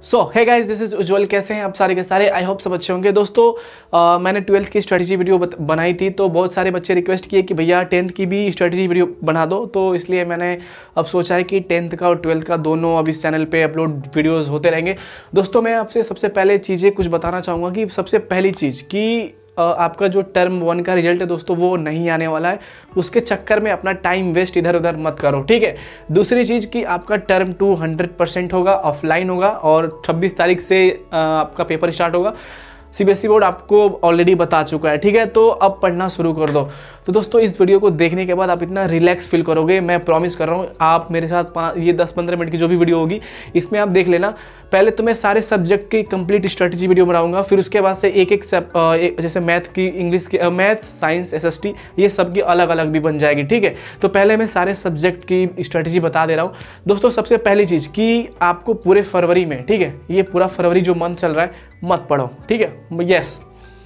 So hey guys, this is Ujjwal. कैसे हैं आप सारे के सारे? आई होप सब अच्छे होंगे। दोस्तों मैंने 12th की स्ट्रेटजी वीडियो बनाई थी, तो बहुत सारे बच्चे रिक्वेस्ट किए कि भैया 10th की भी स्ट्रेटजी वीडियो बना दो। तो इसलिए मैंने अब सोचा है कि 10th का और 12th का दोनों अब इस चैनल पे अपलोड वीडियोस होते रहेंगे। दोस्तों मैं आपसे सबसे पहले चीज़ें कुछ बताना चाहूँगा कि सबसे पहली चीज़ कि आपका जो टर्म 1 का रिजल्ट है दोस्तों वो नहीं आने वाला है। उसके चक्कर में अपना टाइम वेस्ट इधर उधर मत करो, ठीक है। दूसरी चीज़ कि आपका टर्म 2 100% होगा, ऑफलाइन होगा और 26 तारीख से आपका पेपर स्टार्ट होगा। सीबीएसई बोर्ड आपको ऑलरेडी बता चुका है, ठीक है। तो अब पढ़ना शुरू कर दो। तो दोस्तों इस वीडियो को देखने के बाद आप इतना रिलैक्स फील करोगे, मैं प्रॉमिस कर रहा हूँ। आप मेरे साथ ये 10-15 मिनट की जो भी वीडियो होगी इसमें आप देख लेना। पहले तो मैं सारे सब्जेक्ट की कंप्लीट स्ट्रेटजी वीडियो बनाऊंगा, फिर उसके बाद से एक जैसे मैथ की, इंग्लिश की, मैथ, साइंस, एसएसटी, ये सब की अलग अलग भी बन जाएगी, ठीक है। तो पहले मैं सारे सब्जेक्ट की स्ट्रेटजी बता दे रहा हूँ। दोस्तों सबसे पहली चीज़ कि आपको पूरे फरवरी में, ठीक है, ये पूरा फरवरी जो मंथ चल रहा है मत पढ़ो, ठीक है। Yes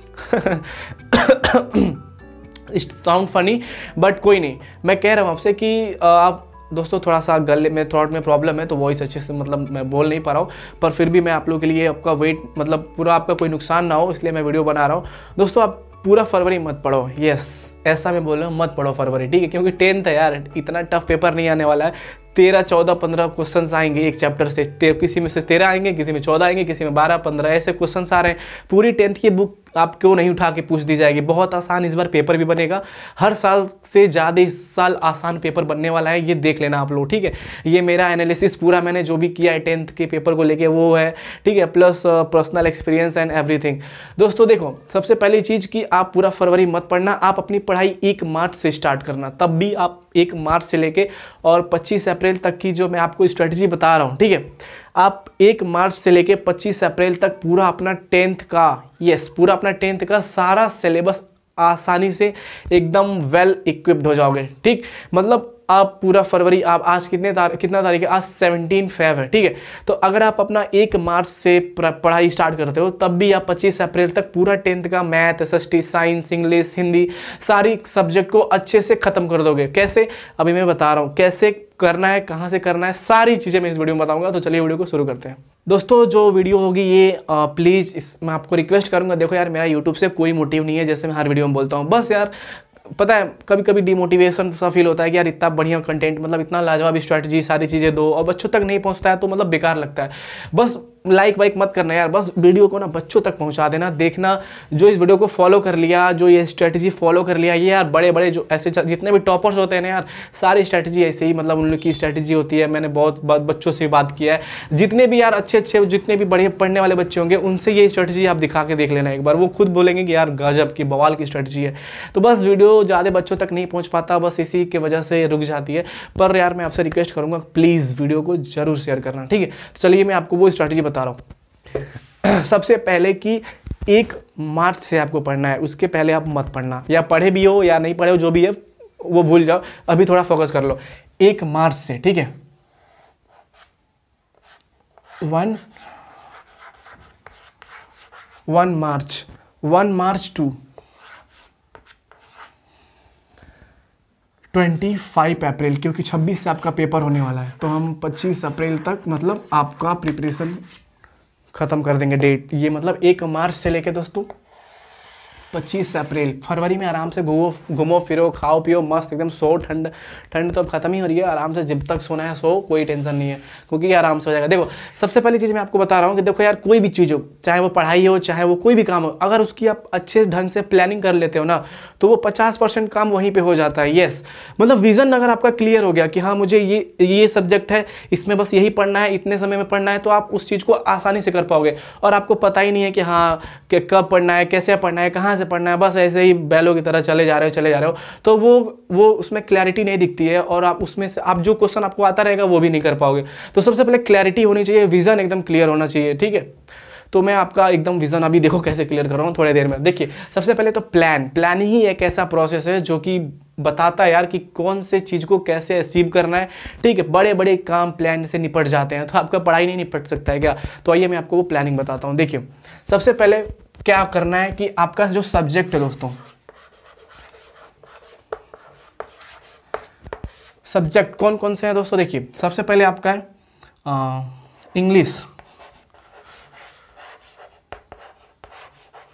it sound funny but कोई नहीं, मैं कह रहा हूँ आपसे कि आप दोस्तों थोड़ा सा गले में, थ्रोट में प्रॉब्लम है तो वॉइस अच्छे से मतलब मैं बोल नहीं पा रहा हूँ, पर फिर भी मैं आप लोगों के लिए आपका वेट मतलब पूरा आपका कोई नुकसान ना हो इसलिए मैं वीडियो बना रहा हूँ। दोस्तों आप पूरा फरवरी मत पढ़ो, यस ऐसा मैं बोल रहा हूँ, मत पढ़ो फरवरी, ठीक है। क्योंकि 10th है यार, इतना टफ पेपर नहीं आने वाला है। 13, 14, 15 क्वेश्चंस आएंगे एक चैप्टर से। किसी में से 13 आएंगे, किसी में 14 आएंगे, किसी में 12, 15 ऐसे क्वेश्चंस आ रहे हैं। पूरी 10th की बुक आपको नहीं उठा के पूछ दी जाएगी। बहुत आसान इस बार पेपर भी बनेगा, हर साल से ज़्यादा इस साल आसान पेपर बनने वाला है, ये देख लेना आप लोग, ठीक है। ये मेरा एनालिसिस पूरा मैंने जो भी किया है 10th के पेपर को लेके वो है, ठीक है, plus personal experience and everything. दोस्तों देखो, सबसे पहली चीज़ कि आप पूरा फरवरी मत पढ़ना, आप अपनी पढ़ाई 1 मार्च से स्टार्ट करना। तब भी आप 1 मार्च से लेके और 25 अप्रैल तक की जो मैं आपको स्ट्रेटजी बता रहा हूँ, ठीक है, आप 1 मार्च से लेके 25 अप्रैल तक पूरा अपना 10th का, यस पूरा अपना 10th का सारा सिलेबस आसानी से एकदम वेल इक्विप्ड हो जाओगे, ठीक। मतलब आप पूरा फरवरी, आप आज कितना तारीख है? आज 17 फेब है, ठीक है। तो अगर आप अपना 1 मार्च से पढ़ाई स्टार्ट करते हो तब भी आप 25 अप्रैल तक पूरा 10th का math, SST, science, English, Hindi सारी सब्जेक्ट को अच्छे से ख़त्म कर दोगे। कैसे? अभी मैं बता रहा हूँ कैसे करना है, कहाँ से करना है, सारी चीज़ें मैं इस वीडियो में बताऊँगा। तो चलिए वीडियो को शुरू करते हैं। दोस्तों जो वीडियो होगी ये प्लीज़ मैं आपको रिक्वेस्ट करूँगा, देखो यार मेरा यूट्यूब से कोई मोटिव नहीं है, जैसे मैं हर वीडियो में बोलता हूँ। बस यार पता है कभी कभी डिमोटिवेशन सा फील होता है कि यार इतना बढ़िया कंटेंट, मतलब इतना लाजवाब स्ट्रैटेजी, सारी चीज़ें दो और बच्चों तक नहीं पहुंचता है तो मतलब बेकार लगता है। बस लाइक वाइक मत करना यार, बस वीडियो को ना बच्चों तक पहुंचा देना। देखना जो इस वीडियो को फॉलो कर लिया, जो ये स्ट्रैटेजी फॉलो कर लिया, ये यार बड़े बड़े जो ऐसे जितने भी टॉपर्स होते हैं ना यार, सारी स्ट्रैटेजी ऐसे ही मतलब उन लोग की स्ट्रैटेजी होती है। मैंने बहुत बच्चों से बात किया है, जितने भी यार अच्छे जितने भी बढ़िया पढ़ने वाले बच्चे होंगे उनसे ये स्ट्रैटेजी आप दिखा के देख लेना एक बार, वो खुद बोलेंगे कि यार गजब की बवाल की स्ट्रैटेजी है। तो बस वीडियो ज़्यादा बच्चों तक नहीं पहुँच पाता, बस इसी की वजह से रुक जाती है। पर यार मैं आपसे रिक्वेस्ट करूँगा प्लीज़ वीडियो को जरूर शेयर करना, ठीक है। तो चलिए मैं आपको वो स्ट्रैटेजी बता रहा हूँ। सबसे पहले कि 1 मार्च से आपको पढ़ना है, उसके पहले आप मत पढ़ना, या पढ़े भी हो या नहीं पढ़े हो, जो भी है वो भूल जाओ, अभी थोड़ा फोकस कर लो। 1 मार्च से, ठीक है, 1 मार्च टू 25 अप्रैल, क्योंकि 26 से आपका पेपर होने वाला है, तो हम 25 अप्रैल तक मतलब आपका प्रिपरेशन ख़त्म कर देंगे डेट। ये मतलब 1 मार्च से लेके दोस्तों 25 अप्रैल, फरवरी में आराम से घूमो फिरो, खाओ पियो, मस्त एकदम सो। ठंड तो अब खत्म ही हो रही है, आराम से जब तक सोना है सो, कोई टेंशन नहीं है, क्योंकि आराम से हो जाएगा। देखो सबसे पहली चीज़ मैं आपको बता रहा हूँ कि देखो यार कोई भी चीज़ हो, चाहे वो पढ़ाई हो, चाहे वो कोई भी काम हो, अगर उसकी आप अच्छे ढंग से प्लानिंग कर लेते हो ना तो वो 50% काम वहीं पर हो जाता है। येस, मतलब विज़न अगर आपका क्लियर हो गया कि हाँ मुझे ये सब्जेक्ट है, इसमें बस यही पढ़ना है, इतने समय में पढ़ना है, तो आप उस चीज़ को आसानी से कर पाओगे। और आपको पता ही नहीं है कि हाँ कि कब पढ़ना है, कैसे पढ़ना है, कहाँ से पढ़ना है, बस ऐसे ही बैलों की तरह चले जा रहे हो, तो वो उसमें क्लैरिटी नहीं दिखती है और आप उसमें से आप जो क्वेश्चन आपको आता रहेगा वो भी नहीं कर पाओगे। तो सबसे पहले क्लैरिटी होनी चाहिए, विजन एकदम क्लियर होना चाहिए, ठीक है। तो मैं आपका एकदम विजन अभी देखो कैसे क्लियर कर रहा हूँ थोड़ी देर में। देखिए सबसे पहले तो प्लान ही एक ऐसा प्रोसेस है जो कि बताता है यार कि कौन से चीज़ को कैसे अचीव करना है, ठीक है। बड़े बड़े काम प्लान से निपट जाते हैं, तो आपका पढ़ाई नहीं निपट सकता है क्या? तो आइए मैं आपको वो प्लानिंग बताता हूँ। देखिए सबसे पहले क्या करना है कि आपका जो सब्जेक्ट है दोस्तों, सब्जेक्ट कौन कौन से हैं दोस्तों? देखिए सबसे पहले आपका है इंग्लिश,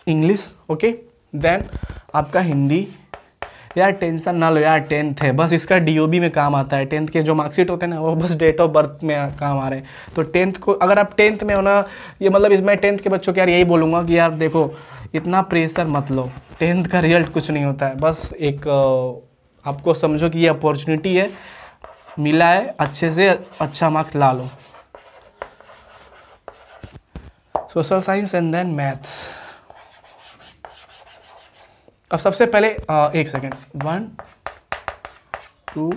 इंग्लिश, ओके। देन आपका हिंदी। यार टेंशन ना लो यार, 10th है, बस इसका DOB में काम आता है। 10th के जो मार्कशीट होते हैं ना वो बस डेट ऑफ बर्थ में काम आ रहे हैं। तो 10th को अगर आप 10th में हो ना, ये मतलब इसमें 10th के बच्चों को यार यही बोलूँगा कि यार देखो इतना प्रेशर मत लो, 10th का रिजल्ट कुछ नहीं होता है। बस एक आपको समझो कि ये अपॉर्चुनिटी है, मिला है, अच्छे से अच्छा मार्क्स ला लो। Social science and then maths. अब सबसे पहले एक सेकेंड, 1 2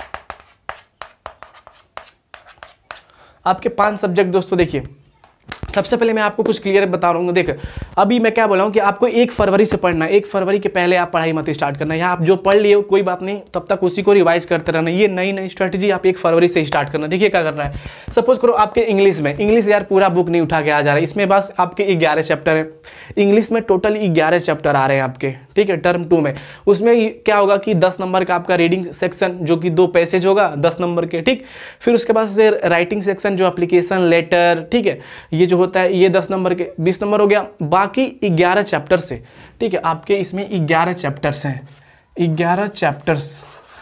आपके 5 सब्जेक्ट दोस्तों। देखिए सबसे पहले मैं आपको कुछ क्लियर बता रहा हूँ। देखिए अभी मैं क्या बोल रहा हूँ कि आपको 1 फरवरी से पढ़ना है। 1 फरवरी के पहले आप पढ़ाई मत स्टार्ट करना। या आप जो पढ़ लिए हो कोई बात नहीं, तब तक उसी को रिवाइज करते रहना। ये नई स्ट्रैटेजी आप 1 फरवरी से स्टार्ट करना। देखिए क्या करना है, सपोज करो आपके इंग्लिश में, इंग्लिश यार पूरा बुक नहीं उठा के आ जा रहा है, इसमें बस आपके 11 चैप्टर है। इंग्लिश में टोटल 11 चैप्टर आ रहे हैं आपके, ठीक है, टर्म 2 में। उसमें क्या होगा कि 10 नंबर का आपका रीडिंग सेक्शन जो कि 2 पैसेज होगा 10 नंबर के, ठीक। फिर उसके बाद से राइटिंग सेक्शन जो एप्लीकेशन लेटर, ठीक है, ये जो होता है ये 10 नंबर के 20 नंबर हो गया। बाकी 11 चैप्टर से, ठीक है, आपके इसमें 11 चैप्टर्स हैं। 11 चैप्टर्स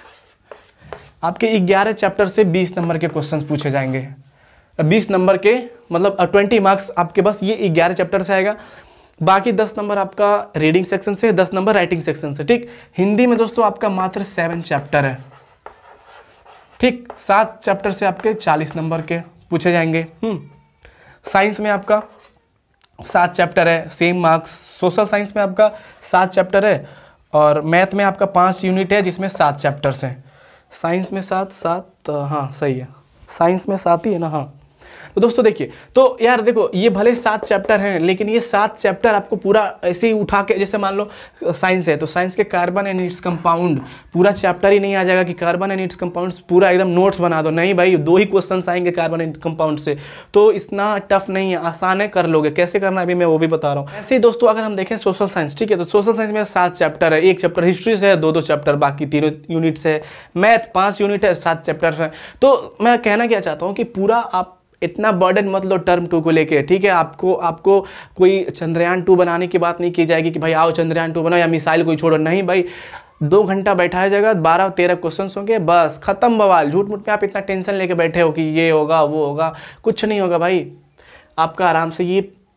आपके 11 चैप्टर से 20 नंबर के क्वेश्चन पूछे जाएंगे। 20 नंबर के मतलब 20 मार्क्स आपके बस ये 11 चैप्टर से आएगा। बाकी 10 नंबर आपका रीडिंग सेक्शन से, 10 नंबर राइटिंग सेक्शन से, ठीक। हिंदी में दोस्तों आपका मात्र 7 चैप्टर है, ठीक। 7 चैप्टर से आपके 40 नंबर के पूछे जाएंगे। साइंस में आपका 7 चैप्टर है, सेम मार्क्स। सोशल साइंस में आपका 7 चैप्टर है और मैथ में आपका 5 यूनिट है जिसमें 7 चैप्टर्स हैं। साइंस में 7 हाँ सही है, साइंस में 7 ही है ना, हाँ। तो दोस्तों देखिए, तो यार देखो ये भले 7 चैप्टर हैं लेकिन ये 7 चैप्टर आपको पूरा ऐसे ही उठा के, जैसे मान लो साइंस है तो साइंस के कार्बन एंड इट्स कंपाउंड पूरा चैप्टर ही नहीं आ जाएगा कि कार्बन एंड इट्स कंपाउंड्स पूरा एकदम नोट्स बना दो। नहीं भाई, 2 ही क्वेश्चन आएंगे कार्बन एंड कंपाउंड से, तो इतना टफ नहीं है, आसान है, कर लोगे। कैसे करना है अभी मैं वो भी बता रहा हूँ। ऐसे ही दोस्तों अगर हम देखें सोशल साइंस, ठीक है, तो सोशल साइंस में 7 चैप्टर है। 1 चैप्टर हिस्ट्री से है, 2 चैप्टर बाकी 3 यूनिट्स है। मैथ 5 यूनिट है, 7 चैप्टर है। तो मैं कहना क्या चाहता हूँ कि पूरा आप इतना बर्डन मत लो टर्म 2 को लेके, ठीक है। आपको कोई चंद्रयान 2 बनाने की बात नहीं की जाएगी कि भाई आओ चंद्रयान 2 बनाओ या मिसाइल कोई छोड़ो। नहीं भाई, 2 घंटा बैठाया जाएगा, 12-13 क्वेश्चन होंगे, बस खत्म बवाल। झूठ मूठ में आप इतना टेंशन लेके बैठे हो कि ये होगा वो होगा, कुछ नहीं होगा भाई। आपका आराम से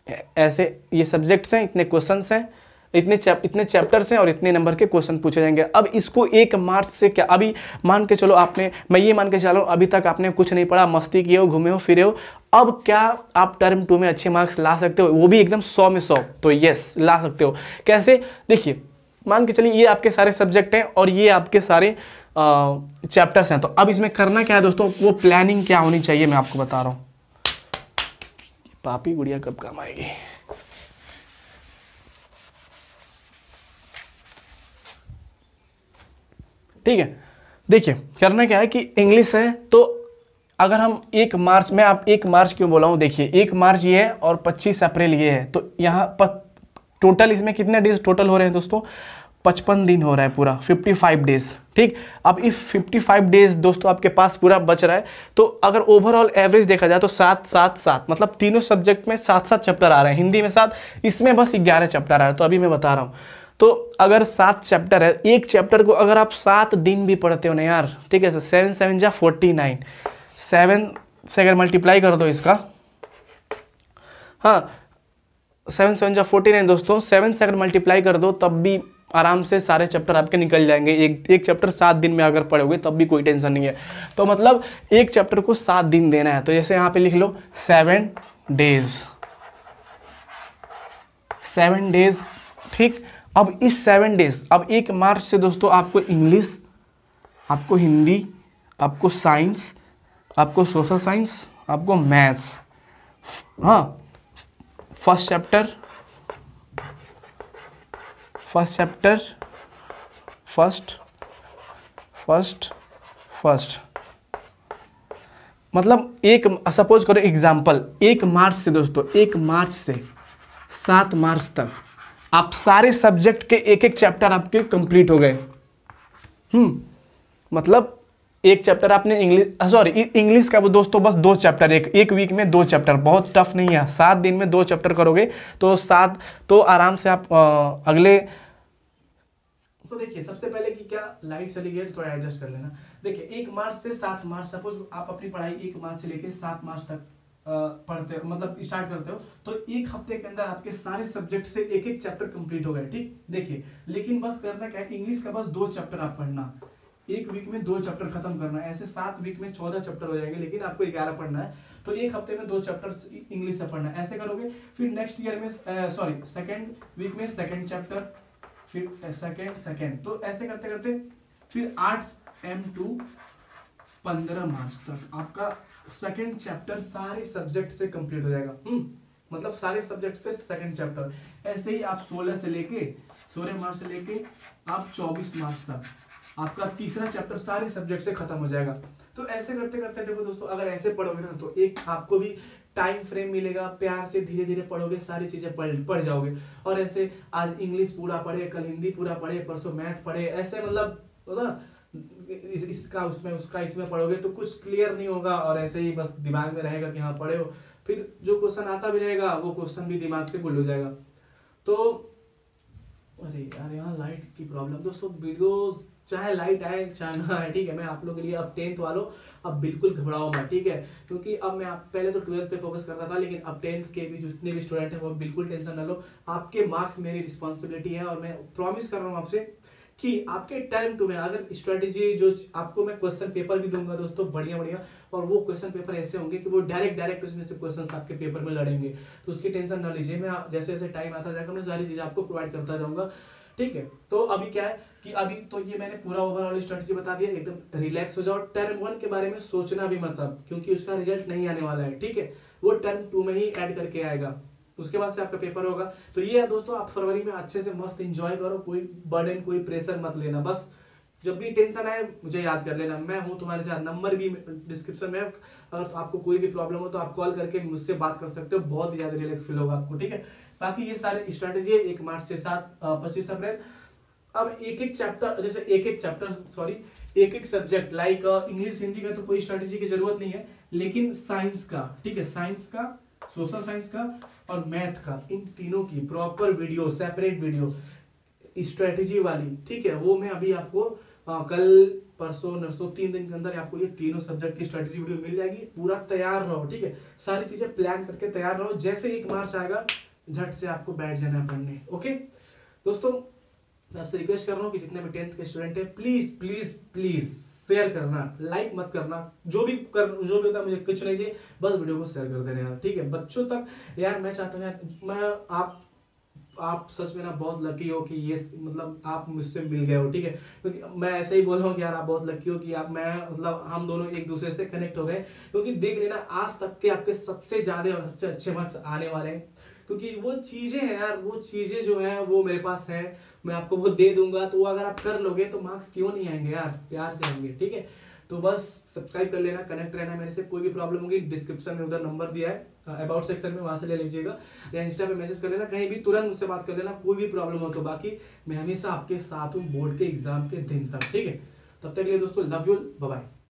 ये सब्जेक्ट्स हैं, इतने क्वेश्चन हैं, इतने चैप्टर्स हैं और इतने नंबर के क्वेश्चन पूछे जाएंगे। अब इसको 1 मार्च से क्या, अभी मान के चलो मैं ये मान के चलो अभी तक आपने कुछ नहीं पढ़ा, मस्ती किए हो, घूमे हो फिरे हो, अब क्या आप टर्म 2 में अच्छे मार्क्स ला सकते हो, वो भी एकदम 100 में 100? तो यस, ला सकते हो। कैसे? देखिए मान के चलिए ये आपके सारे सब्जेक्ट हैं और ये आपके सारे चैप्टर्स हैं। तो अब इसमें करना क्या है दोस्तों, वो प्लानिंग क्या होनी चाहिए मैं आपको बता रहा हूँ। पापी गुड़िया कब काम आएगी। ठीक है, देखिए करना क्या है कि इंग्लिश है तो अगर हम 1 मार्च में, आप 1 मार्च क्यों बोला हूँ, देखिए 1 मार्च ये है और 25 अप्रैल ये है, तो यहाँ पर टोटल इसमें कितने डेज टोटल हो रहे हैं दोस्तों, 55 दिन हो रहा है पूरा, 55 डेज, ठीक। अब इस 55 डेज दोस्तों आपके पास पूरा बच रहा है, तो अगर ओवरऑल एवरेज देखा जाए तो 7-7-7 मतलब तीनों सब्जेक्ट में 7-7 चैप्टर आ रहे हैं। हिंदी में 7, इसमें बस 11 चैप्टर आ रहा है। तो अभी मैं बता रहा हूँ, तो अगर 7 चैप्टर है, एक चैप्टर को अगर आप 7 दिन भी पढ़ते हो ना यार, ठीक है, 7-7 जा 49, 7 से अगर मल्टीप्लाई कर दो इसका, हाँ 7-7 जा 49 दोस्तों, 7 से अगर मल्टीप्लाई कर दो तब भी आराम से सारे चैप्टर आपके निकल जाएंगे। एक चैप्टर 7 दिन में अगर पढ़ोगे तब भी कोई टेंशन नहीं है। तो मतलब एक चैप्टर को 7 दिन देना है, तो जैसे यहाँ पे लिख लो 7 डेज, 7 डेज, ठीक। अब इस 7 डेज, अब 1 मार्च से दोस्तों आपको इंग्लिश, आपको हिंदी, आपको साइंस, आपको सोशल साइंस, आपको मैथ्स, हाँ फर्स्ट चैप्टर, मतलब एक सपोज करो एग्जाम्पल, 1 मार्च से दोस्तों, 1 मार्च से 7 मार्च तक आप सारे सब्जेक्ट के एक चैप्टर आपके कंप्लीट हो गए। मतलब एक चैप्टर आपने इंग्लिश का वो दोस्तों बस 2 चैप्टर, एक वीक में 2 चैप्टर, बहुत टफ नहीं है। 7 दिन में 2 चैप्टर करोगे तो आराम से आप अगले। तो देखिए सबसे पहले कि क्या लाइट चली गई है तो थोड़ा एडजस्ट कर लेना। देखिए 1 मार्च से 7 मार्च, सपोज आप अपनी पढ़ाई 1 मार्च से लेकर 7 मार्च तक पढ़ते हो, मतलब स्टार्ट करते हो, तो 1 हफ्ते के अंदर आपके सारे सब्जेक्ट से एक चैप्टर कंप्लीट हो गए। ठीक, देखिए लेकिन बस करना क्या है, इंग्लिश का बस 2 चैप्टर आप पढ़ना, 1 वीक में 2 चैप्टर खत्म करना है। ऐसे 7 वीक में 14 चैप्टर हो जाएंगे, लेकिन आपको 11 पढ़ना है, तो 1 हफ्ते में 2 चैप्टर इंग्लिश से पढ़ना है। ऐसे करोगे, फिर नेक्स्ट ईयर में सेकेंड वीक में 2nd चैप्टर, फिर सेकेंड, तो ऐसे करते करते फिर 8 M to 15 मार्च तक आपका 2nd चैप्टर सारे सब्जेक्ट से कंप्लीट हो जाएगा। मतलब सारे सब्जेक्ट से 2nd चैप्टर। ऐसे ही आप 16 मार्च से लेके आप 24 मार्च तक आपका 3रा चैप्टर सारे सब्जेक्ट से खत्म हो जाएगा। तो ऐसे करते करते देखो दोस्तों, अगर ऐसे पढ़ोगे ना तो एक आपको भी टाइम फ्रेम मिलेगा, प्यार से धीरे धीरे पढ़ोगे, सारी चीजें पढ़ जाओगे। और ऐसे आज इंग्लिश पूरा पढ़े, कल हिंदी पूरा पढ़े, परसों मैथ पढ़े, ऐसे मतलब ना इसका उसमें उसका इसमें पढ़ोगे तो कुछ क्लियर नहीं होगा, और ऐसे ही बस दिमाग में रहेगा कि हाँ पढ़े हो, फिर जो क्वेश्चन आता भी रहेगा वो क्वेश्चन भी दिमाग से भूल हो जाएगा। तो अरे यार यहाँ लाइट की प्रॉब्लम दोस्तों, वीडियोस चाहे लाइट आए चाहे ना आए, ठीक है, मैं आप लोगों के लिए अब 10th वालों अब बिल्कुल घबराओ मत, ठीक है, क्योंकि अब मैं पहले तो 12th पे फोकस करता था, लेकिन अब 10th के भी जितने भी स्टूडेंट हैं वो बिल्कुल टेंशन ना लो। आपके मार्क्स मेरी रिस्पॉन्सिबिलिटी है, और मैं प्रॉमिस कर रहा हूँ आपसे कि आपके टर्म टू में अगर स्ट्रेटेजी जो आपको मैं क्वेश्चन पेपर भी दूंगा दोस्तों बढ़िया बढ़िया, और वो क्वेश्चन पेपर ऐसे होंगे कि वो डायरेक्ट उसमें से क्वेश्चंस आपके पेपर में लड़ेंगे, तो उसकी टेंशन ना लीजिए। मैं जैसे जैसे टाइम आता जाएगा मैं सारी चीजें आपको प्रोवाइड करता जाऊंगा, ठीक है। तो अभी क्या है कि अभी तो ये मैंने पूरा ओवरऑल स्ट्रेटजी बता दिया, एकदम रिलैक्स हो जाओ। टर्म 1 के बारे में सोचना भी मत अब, क्योंकि उसका रिजल्ट नहीं आने वाला है, ठीक है, वो टर्म 2 में ही ऐड करके आएगा, उसके बाद से आपका पेपर होगा। तो ये है दोस्तों, आप फरवरी में अच्छे से मस्त एंजॉय करो, कोई बर्डन कोई प्रेशर मत लेना, बस जब भी टेंशन आए मुझे याद कर लेना, मैं हूं तुम्हारे साथ, नंबर भी डिस्क्रिप्शन में, अगर आपको कोई भी प्रॉब्लम हो तो आप कॉल करके मुझसे बात कर सकते हो, बहुत ज्यादा रिलैक्स फील होगा आपको, ठीक है। बाकी ये सारे स्ट्रेटेजी है 1 मार्च से 25 अप्रैल। अब एक चैप्टर, जैसे एक सब्जेक्ट लाइक इंग्लिश हिंदी का तो कोई स्ट्रेटेजी की जरूरत नहीं है, लेकिन साइंस का, ठीक है, साइंस का, सोशल साइंस का और मैथ का, इन तीनों की proper video, separate video strategy वाली, ठीक है, वो मैं अभी आपको कल परसों नरसों 3 दिन के अंदर आपको ये तीनों सब्जेक्ट की स्ट्रेटेजी वीडियो मिल जाएगी। पूरा तैयार रहो, ठीक है, सारी चीजें प्लान करके तैयार रहो, जैसे 1 मार्च आएगा झट से आपको बैठ जाना पढ़ने। ओके दोस्तों, मैं आपसे रिक्वेस्ट कर रहा हूँ कि जितने भी 10th के स्टूडेंट हैं प्लीज प्लीज प्लीज शेयर करना, लाइक मत करना, जो भी होता है मुझे कुछ नहीं चाहिए, बस वीडियो को शेयर कर देना यार, ठीक है, बच्चों तक यार। मैं चाहता हूँ यार, मैं आप सच में ना बहुत लकी हो कि ये मतलब आप मुझसे मिल गए हो, ठीक है, क्योंकि मैं ऐसे ही बोल रहा हूँ कि यार आप बहुत लकी हो कि आप मैं मतलब हम दोनों एक दूसरे से कनेक्ट हो गए, क्योंकि देख लेना आज तक के आपके सबसे ज्यादा और सबसे अच्छे मार्क्स आने वाले हैं, क्योंकि वो चीजें हैं यार, वो चीजें जो है वो मेरे पास है, मैं आपको वो दे दूंगा, तो वो अगर आप कर लोगे तो मार्क्स क्यों नहीं आएंगे यार, प्यार से आएंगे, ठीक है। तो बस सब्सक्राइब कर लेना, कनेक्ट रहना मेरे से, कोई भी प्रॉब्लम होगी डिस्क्रिप्शन में उधर नंबर दिया है, अबाउट सेक्शन में, वहां से ले लीजिएगा, या इंस्टा पे मैसेज कर लेना, कहीं भी तुरंत मुझसे बात कर लेना, कोई भी प्रॉब्लम हो तो। बाकी मैं हमेशा आपके साथ हूँ बोर्ड के एग्जाम के दिन तक, ठीक है, तब तक के लिए दोस्तों लव यू, बाय बाय।